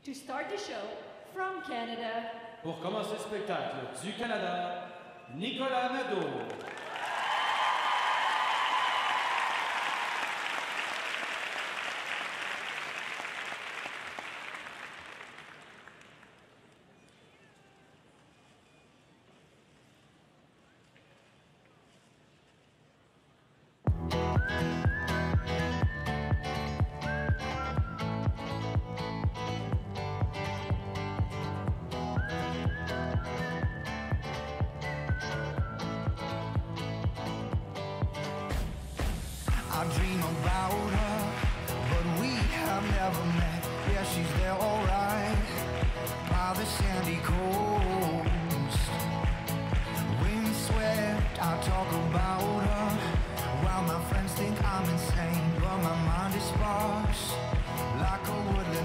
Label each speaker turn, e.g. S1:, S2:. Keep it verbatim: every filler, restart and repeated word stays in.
S1: To start the show from Canada.
S2: Pour commencer le spectacle du Canada, Nicolas Nadeau.
S3: I dream about her, but we have never met. Yeah, she's there alright, by the sandy coast. Windswept, I talk about her, while my friends think I'm insane. But my mind is sparse, like a woodland